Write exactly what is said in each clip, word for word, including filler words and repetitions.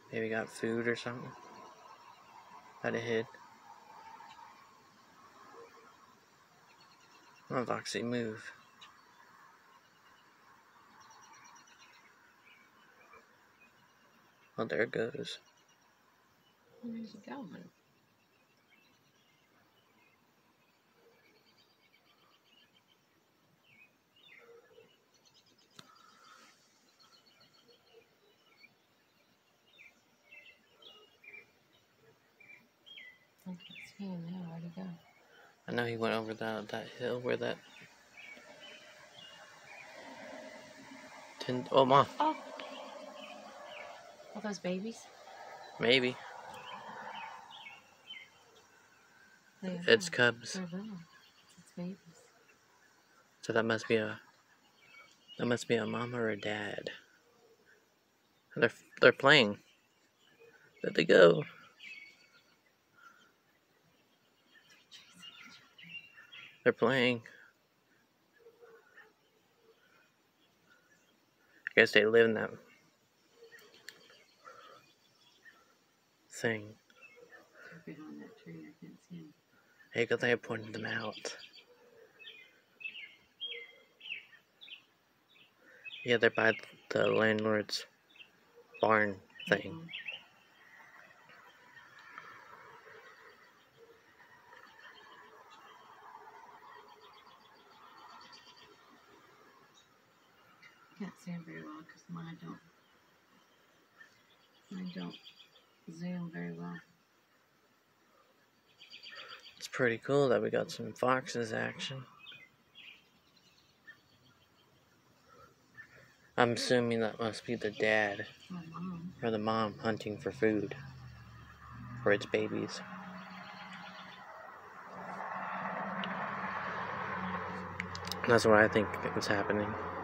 Maybe got food or something. Had it hid. Come on, Foxy, move. Oh, there it goes. Where's it going? I can't see him now. Where'd he go? I know he went over that that hill where that. Tin oh, Mom. Oh. Are those babies? Maybe. They It's are. cubs. They're little. It's babies. So that must be a. That must be a mom or a dad. They're they're playing. There they go. They're playing. I guess they live in that thing. They're behind that tree. I can't see them. Hey, good thing I pointed them out. Yeah, they're by the landlord's barn thing. Mm-hmm. Can't see them very well because mine don't. Mine don't zoom very well. It's pretty cool that we got some foxes action. I'm assuming that must be the dad My mom. or the mom hunting for food for its babies. That's what I think is happening.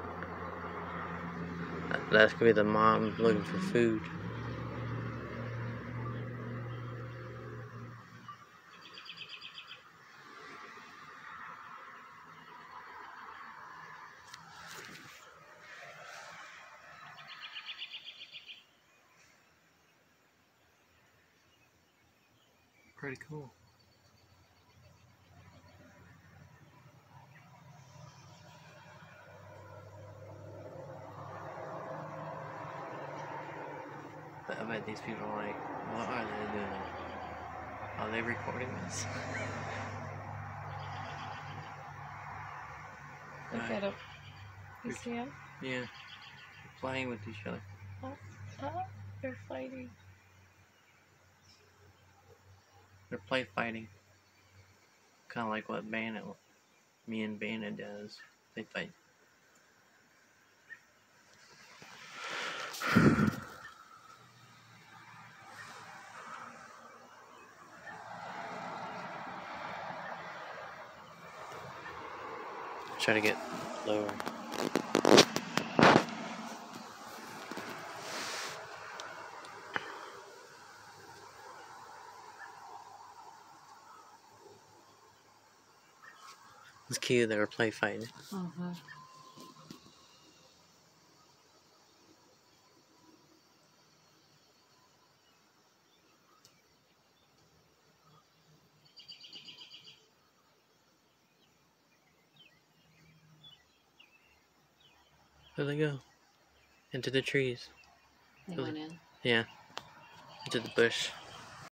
That could be the mom looking for food. Pretty cool. I bet these people are like, what are they doing? Are they recording this? Look Right. at them. You see them? Yeah. Playing with each other. Oh, oh, they're fighting. They're play fighting. Kind of like what Bandit, me and Bandit does. They fight. Try to get lower. It's cute they were play fighting. Uh-huh. There they go. Into the trees. They went in. Yeah. Into the bush.